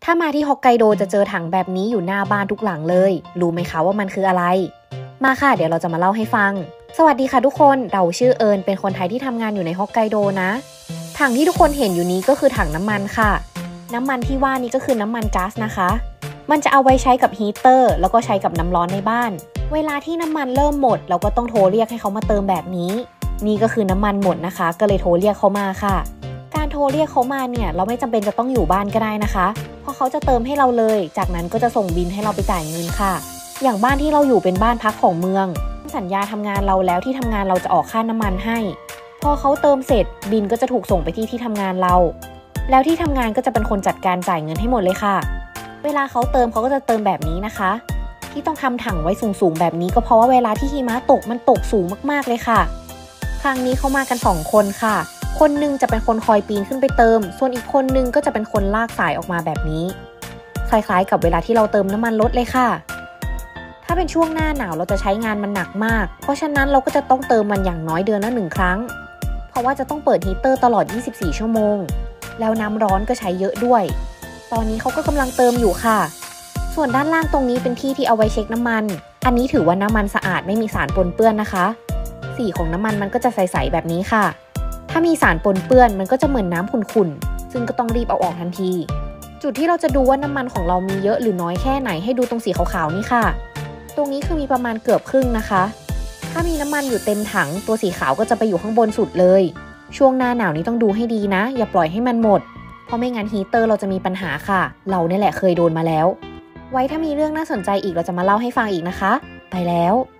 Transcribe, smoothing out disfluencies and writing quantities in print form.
ถ้ามาที่ฮอกไกโดจะเจอถังแบบนี้อยู่หน้าบ้านทุกหลังเลยรู้ไหมคะว่ามันคืออะไรมาค่ะเดี๋ยวเราจะมาเล่าให้ฟังสวัสดีค่ะทุกคนเราชื่อเอิญเป็นคนไทยที่ทำงานอยู่ในฮอกไกโดนะถังที่ทุกคนเห็นอยู่นี้ก็คือถังน้ำมันค่ะน้ำมันที่ว่านี้ก็คือน้ำมันก๊าซนะคะมันจะเอาไว้ใช้กับฮีเตอร์แล้วก็ใช้กับน้ำร้อนในบ้านเวลาที่น้ำมันเริ่มหมดเราก็ต้องโทรเรียกให้เขามาเติมแบบนี้นี่ก็คือน้ำมันหมดนะคะก็เลยโทรเรียกเขามาค่ะการโทรเรียกเขามาเนี่ยเราไม่จำเป็นจะต้องอยู่บ้านก็ได้นะคะเพราะเขาจะเติมให้เราเลยจากนั้นก็จะส่งบิลให้เราไปจ่ายเงินค่ะอย่างบ้านที่เราอยู่เป็นบ้านพักของเมืองสัญญาทำงานเราแล้วที่ทำงานเราจะออกค่าน้ำมันให้พอเขาเติมเสร็จบิลก็จะถูกส่งไปที่ทำงานเราแล้วที่ทำงานก็จะเป็นคนจัดการจ่ายเงินให้หมดเลยค่ะเวลาเขาเติมเขาก็จะเติมแบบนี้นะคะที่ต้องทำถังไว้สูงๆแบบนี้ก็เพราะว่าเวลาที่หิมะตกมันตกสูงมากๆเลยค่ะครั้งนี้เขามากัน2คนค่ะคนนึงจะเป็นคนคอยปีนขึ้นไปเติมส่วนอีกคนนึงก็จะเป็นคนลากสายออกมาแบบนี้คล้ายๆกับเวลาที่เราเติมน้ำมันรถเลยค่ะถ้าเป็นช่วงหน้าหนาวเราจะใช้งานมันหนักมากเพราะฉะนั้นเราก็จะต้องเติมมันอย่างน้อยเดือนละ1 ครั้งเพราะว่าจะต้องเปิดฮีเตอร์ตลอด24 ชั่วโมงแล้วน้ำร้อนก็ใช้เยอะด้วยตอนนี้เขาก็กำลังเติมอยู่ค่ะส่วนด้านล่างตรงนี้เป็นที่เอาไว้เช็คน้ำมันอันนี้ถือว่าน้ำมันสะอาดไม่มีสารปนเปื้อนนะคะสีของน้ำมันก็จะใสๆแบบนี้ค่ะถ้ามีสารปนเปื้อนมันก็จะเหมือนน้ำขุ่นๆซึ่งก็ต้องรีบเอาออกทันทีจุดที่เราจะดูว่าน้ำมันของเรามีเยอะหรือน้อยแค่ไหนให้ดูตรงสีขาวๆนี่ค่ะตรงนี้คือมีประมาณเกือบครึ่งนะคะถ้ามีน้ำมันอยู่เต็มถังตัวสีขาวก็จะไปอยู่ข้างบนสุดเลยช่วงหน้าหนาวนี้ต้องดูให้ดีนะอย่าปล่อยให้มันหมดเพราะไม่งั้นฮีเตอร์เราจะมีปัญหาค่ะเราเนี่ยแหละเคยโดนมาแล้วไว้ถ้ามีเรื่องน่าสนใจอีกเราจะมาเล่าให้ฟังอีกนะคะไปแล้ว